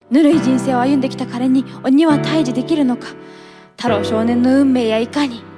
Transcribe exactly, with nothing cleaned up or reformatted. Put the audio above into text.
ぬるい人生を歩んできた彼に鬼は退治できるのか。太郎少年の運命やいかに。